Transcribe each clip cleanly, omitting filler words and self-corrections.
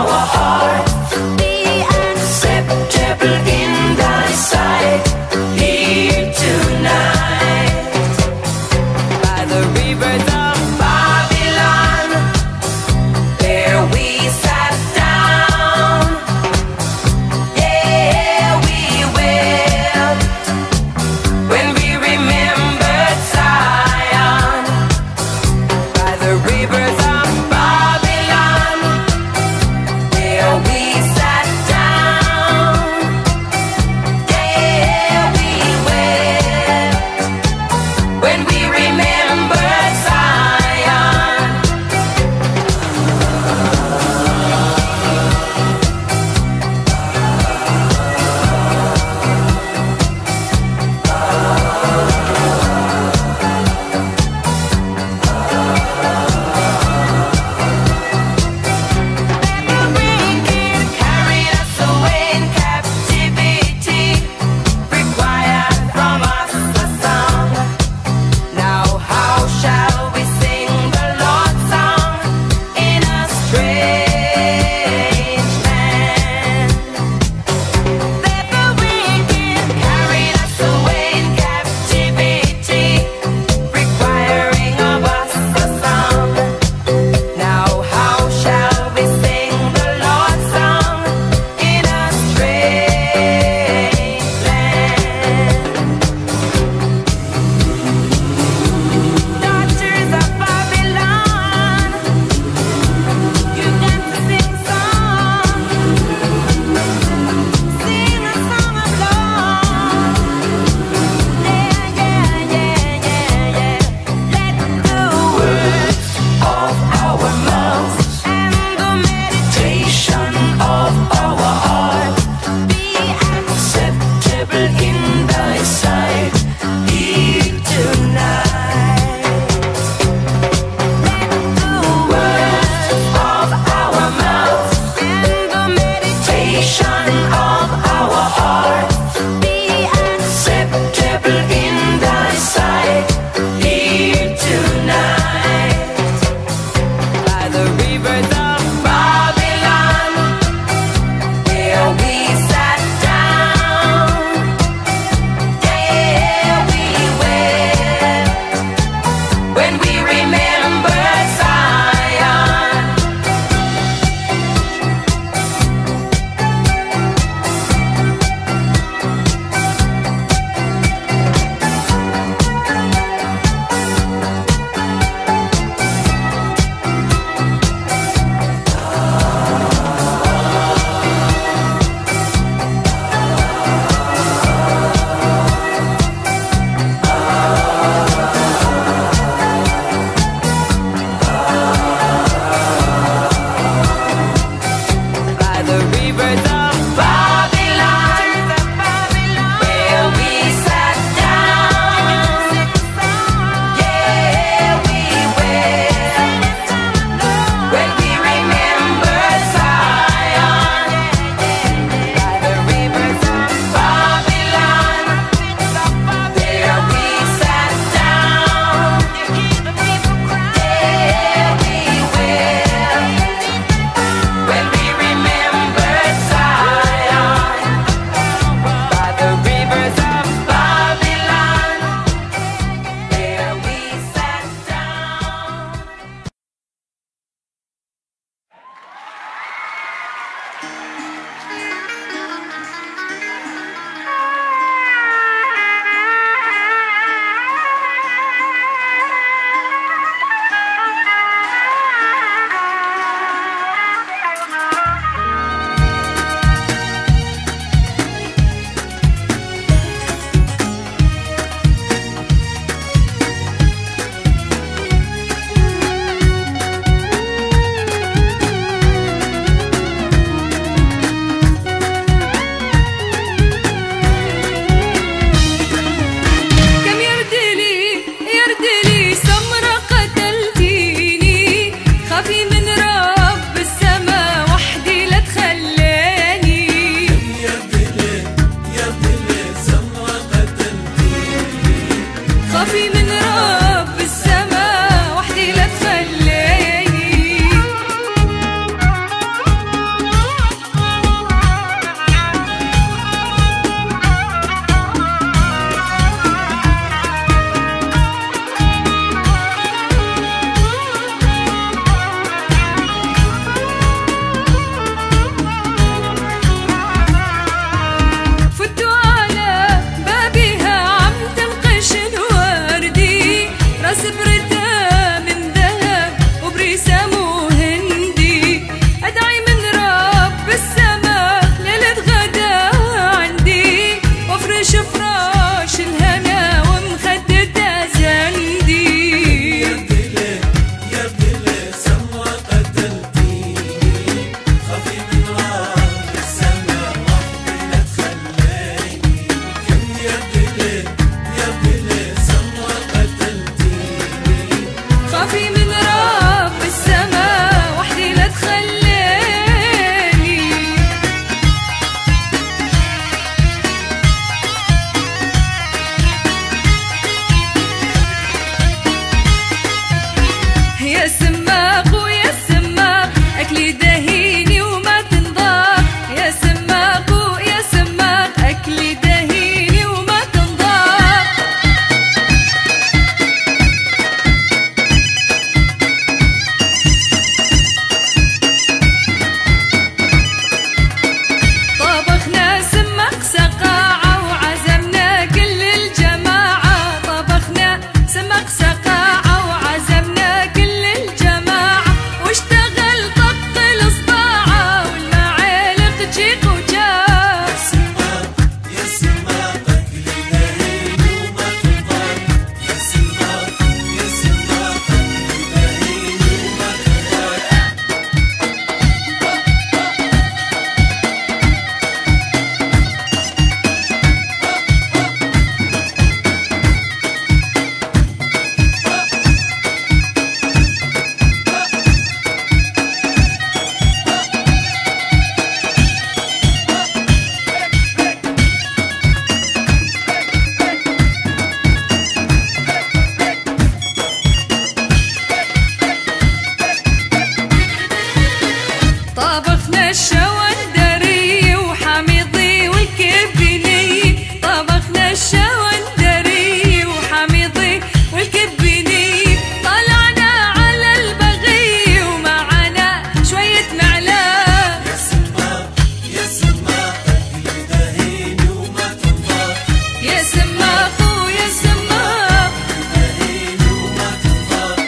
our hearts be acceptable in thy sight here tonight. By the rivers of Babylon, there we sat down. Yeah, we wept when we remembered Zion. By the rivers of Babylon, there طبخنا الشوندري وحامضي والكبني، طبخنا الشوندري وحامضي والكبني، طلعنا على البغي ومعنا شوية معلاه. يا سماق يا سماق اللي دهيني وما تنضاف، يا سماق ويا سماق دهيني وما تنضاف.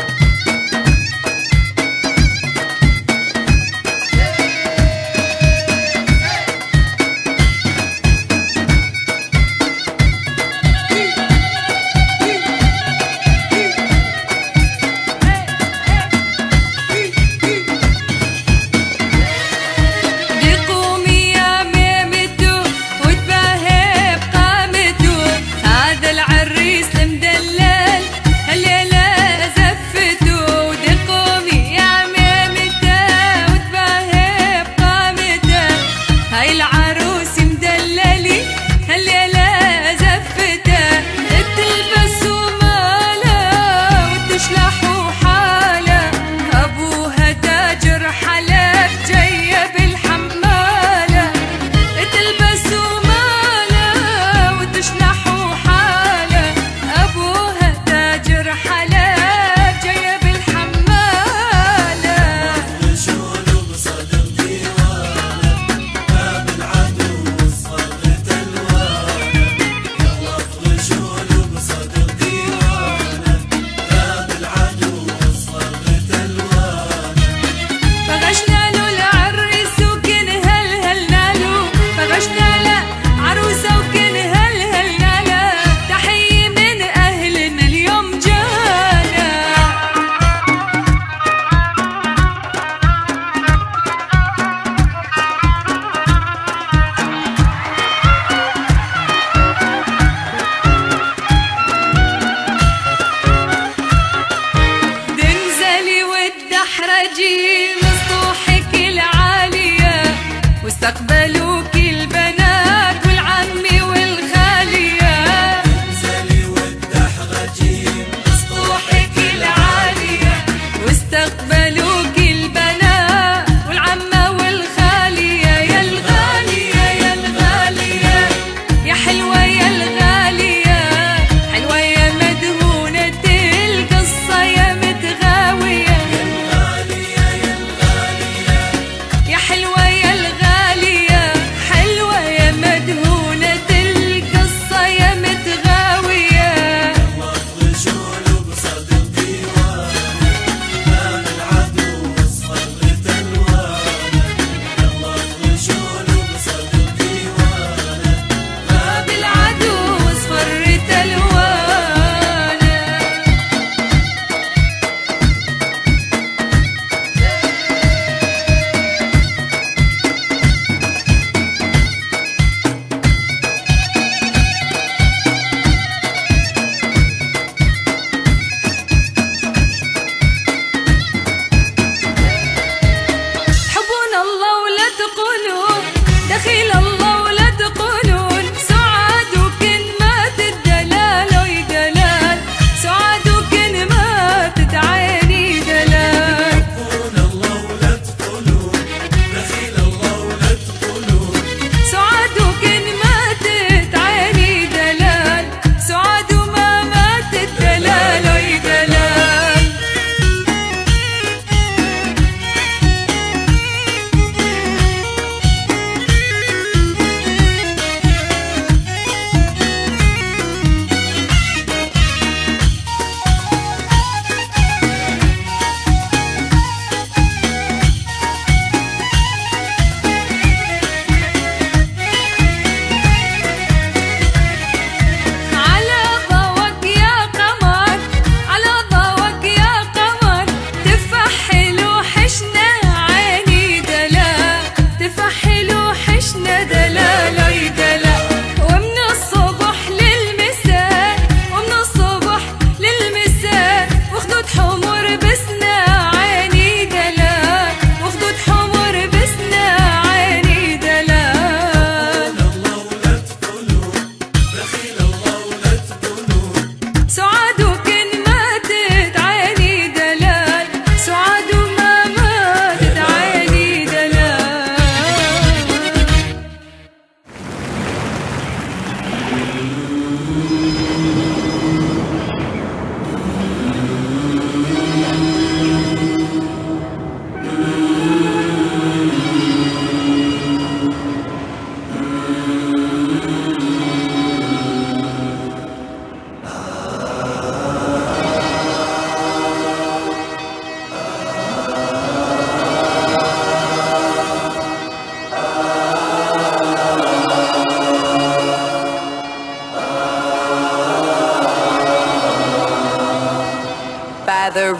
قومي يا ميمتو وتباهي بقامتو، هذا العريس المدلل هالليلة زفتو. قومي يا ميمتو وتباهي بقامتو، هاي العروس مدللي هالليلة زفته. تلبسوا ماله وتشلحوا حاله، ابوها تاجر حلب جايه بالحماله. تلبسوا ماله وتشلحوا حاله، ابوها تاجر حلب جايه بالحماله. رجول بصدر ديوانه باب العدو وصلت الوانه، يلا رجول بصدر ديوانه باب العدو وصلت الوانه. فغشنا له العريس وكن هلهلنا له، فغشنا له عروسه وكن هلهلنا له، تحيه من اهلنا اليوم جانا. تنزلي وتدحرجي من سطوحك العالية، واستقبلوك البنات والعمي والخالية. انزلي وتدحرجي سطوحك العالية واستقبلوك البنات والعمة والخالية. يا الغالية يا الغالية يا حلوة يا الغالية، حلوة يا مدهونة القصة يا متغاوية. الغالية يا الغالية يا حلوة يا الغالية، حلوة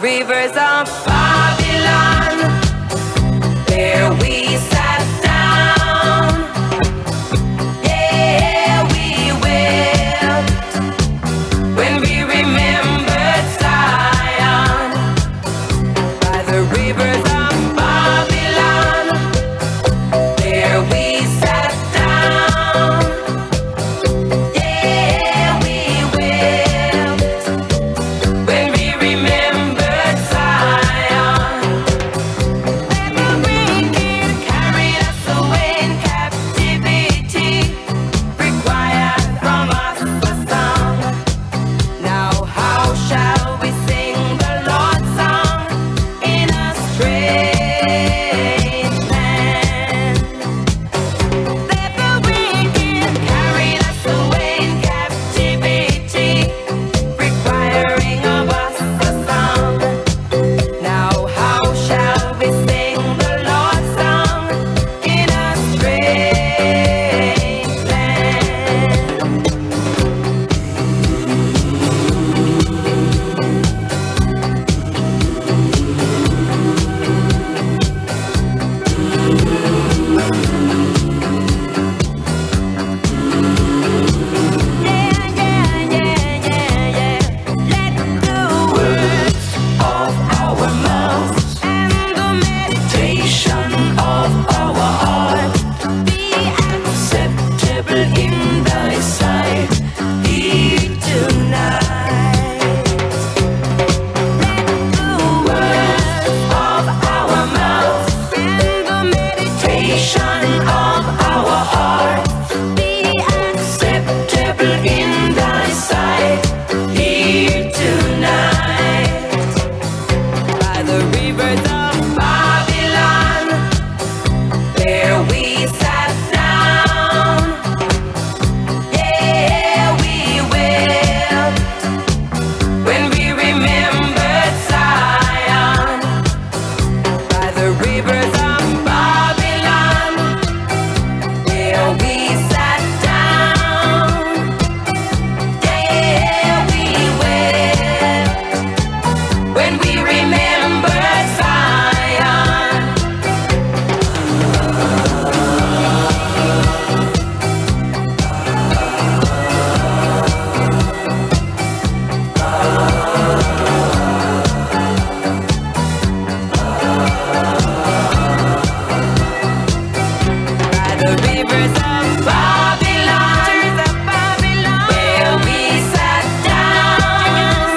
rivers of Babylon, there we sat down. Yeah, we wept when we remembered Zion. By the rivers of Babylon, there we sat down. Yeah, we wept when we remembered Zion. The wicked carried us away in captivity, required from us a song. Now how shall we sing the Lord's song in a strange land? That the wicked carried us away in captivity, requiring of us a song. Now how shall we sing the Lord's song in a strange land? Let the words of our mouths and the meditation of our heart be acceptable in thy sight, Hear tonight. Let the words of our mouths and the meditation of our heart be acceptable in thy sight, Hear tonight. By the rivers of Babylon, there we sat down. Yeah, we wept when we remembered Zion. By the rivers of Babylon, there we sat down. Yeah, we wept when we remembered Zion. By the rivers of Babylon, where we sat down.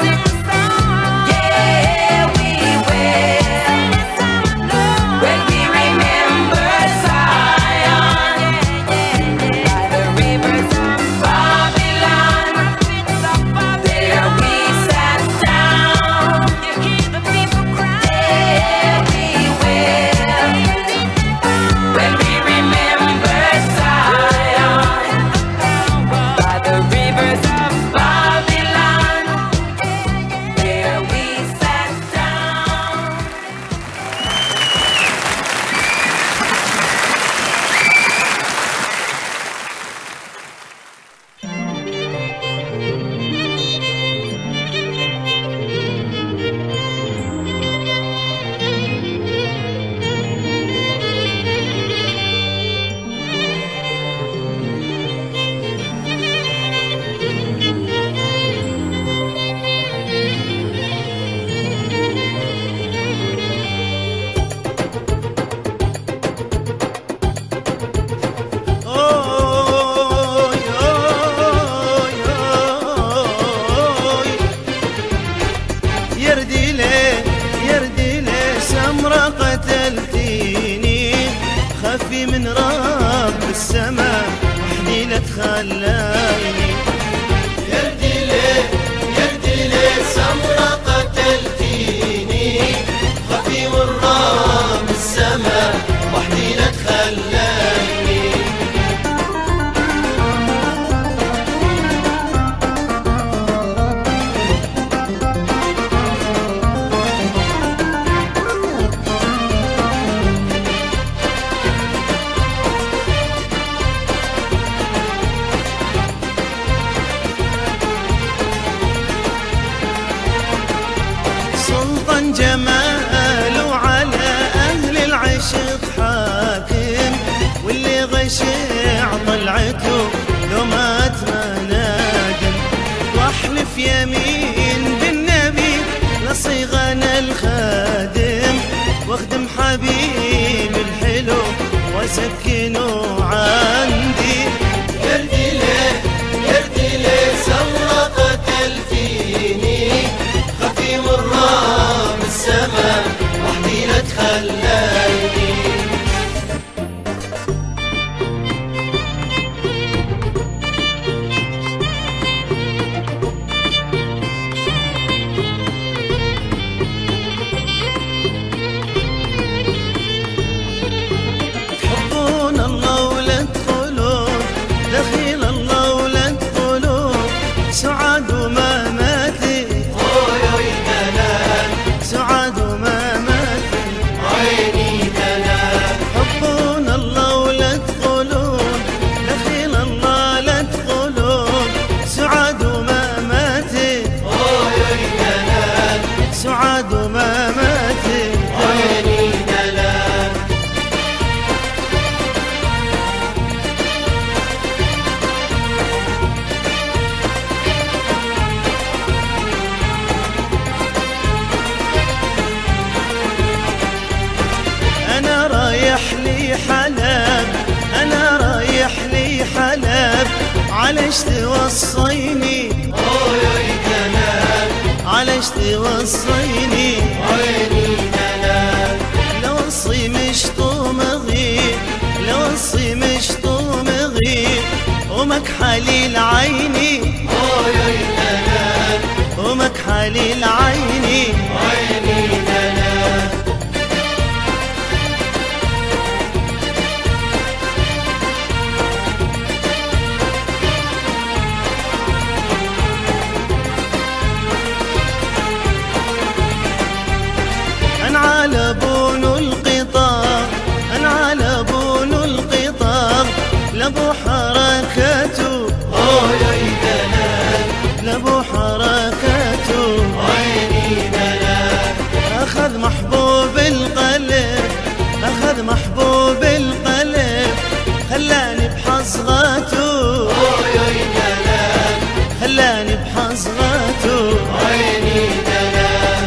Yeah, we wept when we remembered Zion. By the rivers of Babylon, there we sat down. Yeah, we wept when we remembered Zion. By the rivers of Babylon, there we sat down. أوي أوي أوي يردي ليه سمرة قتلتيني خفي من رب السماء وحدي لا تخليني يردي ليه سمرة قتلتيني خفي من رب السماء وحدي لا تخليني لي حلب، أنا رايح لي حلب، علش توصيني يا دلال علش توصيني عيني دلال لو وصي مشطوم غيب، لو وصي مشطوم غيب، ومكحلي العيني يا دلال ومكحلي العيني عيني دلال على بون القطار، أنا على بون القطار، لابو حركاته يا دلال لابو حركاته عيني دلال أخذ محبوب القلب، أخذ محبوب القلب، خلاني بحصغاته يا دلال خلاني بحصغاته عيني دلال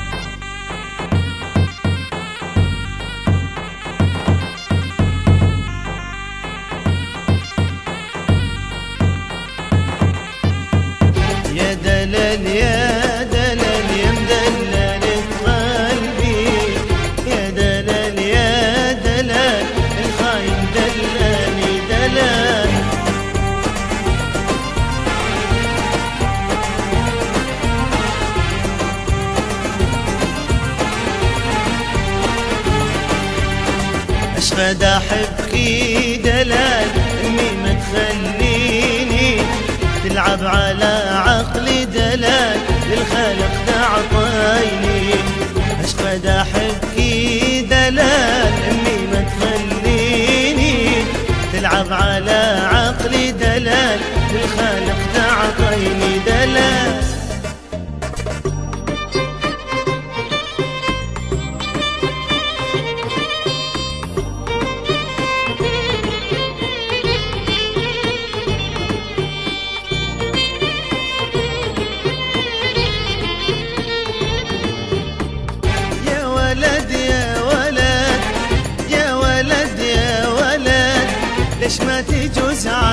يا دلال يا دلال يا مدلل قلبي، يا دلال يا دلال الخاين دلاني دلال. اشفد احبكي دلال، امي ما تخليني تلعب على عقلي دلال، للخالق تعطيني. اشفد احبكي دلال، امي ما تخليني تلعب على عقلي دلال، للخالق تعطيني دلال. يا ولد يا ولد يا ولد يا ولد، ليش ما تجوز